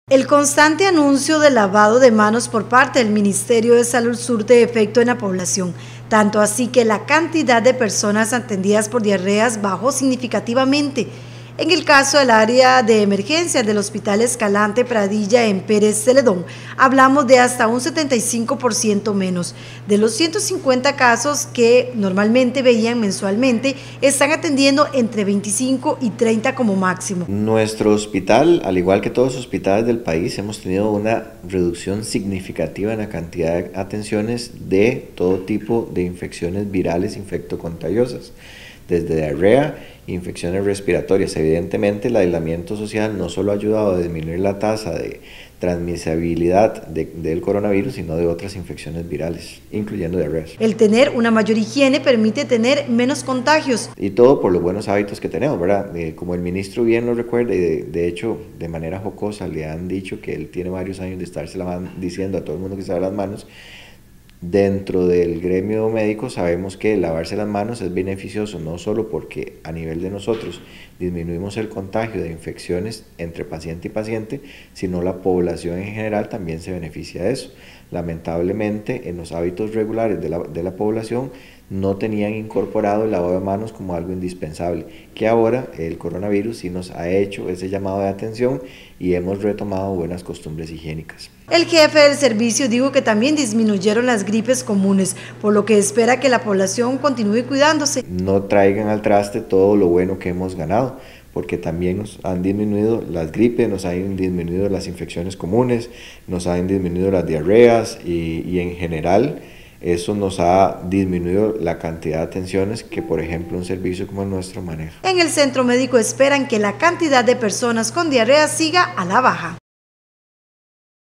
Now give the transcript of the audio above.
El constante anuncio del lavado de manos por parte del Ministerio de Salud surte efecto en la población, tanto así que la cantidad de personas atendidas por diarreas bajó significativamente. En el caso del área de emergencia del Hospital Escalante Pradilla en Pérez Celedón, hablamos de hasta un 75% menos. De los 150 casos que normalmente veían mensualmente, están atendiendo entre 25 y 30 como máximo. Nuestro hospital, al igual que todos los hospitales del país, hemos tenido una reducción significativa en la cantidad de atenciones de todo tipo de infecciones virales infectocontagiosas, desde diarrea, infecciones respiratorias. Evidentemente, el aislamiento social no solo ha ayudado a disminuir la tasa de transmisibilidad del coronavirus, sino de otras infecciones virales, incluyendo diarreas. El tener una mayor higiene permite tener menos contagios. Y todo por los buenos hábitos que tenemos, ¿verdad? Como el ministro bien lo recuerda, y de hecho, de manera jocosa, le han dicho que él tiene varios años de estarse diciendo a todo el mundo que se lave las manos. Dentro del gremio médico sabemos que lavarse las manos es beneficioso, no solo porque a nivel de nosotros disminuimos el contagio de infecciones entre paciente y paciente, sino la población en general también se beneficia de eso. Lamentablemente, en los hábitos regulares de la población no tenían incorporado el lavado de manos como algo indispensable, que ahora el coronavirus sí nos ha hecho ese llamado de atención y hemos retomado buenas costumbres higiénicas. El jefe del servicio dijo que también disminuyeron las gripes comunes, por lo que espera que la población continúe cuidándose. No traigan al traste todo lo bueno que hemos ganado, porque también nos han disminuido las gripes, nos han disminuido las infecciones comunes, nos han disminuido las diarreas y en general eso nos ha disminuido la cantidad de atenciones que, por ejemplo, un servicio como el nuestro maneja. En el centro médico esperan que la cantidad de personas con diarrea siga a la baja.